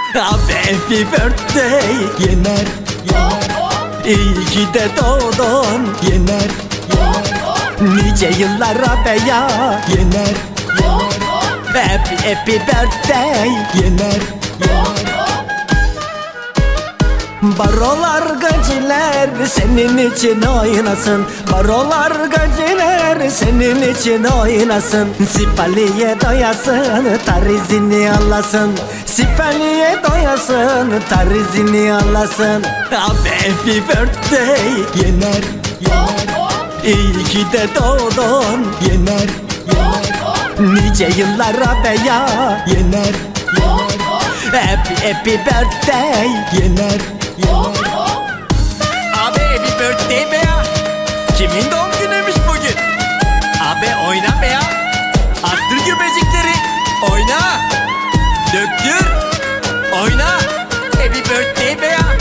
Abi happy birthday Yener, İyi ki de doğdun Yener, Nice yıllara be ya Yener, Happy birthday Yener. Barolar gaciler senin için oynasın. Barolar gaciler senin için oynasın. Sipaliye doyasın, tarizini alasın. Sipaliye doyasın, tarizini alasın. Abi happy birthday Yener, İyi ki de doğdun Yener, Nice yıllara be ya Yener, Happy birthday Yener. Abi happy birthday be ya. Kimin doğum günüymüş bugün? Abi oyna be ya. Arttır göbecikleri. Oyna. Döktür. Oyna. Happy birthday be ya.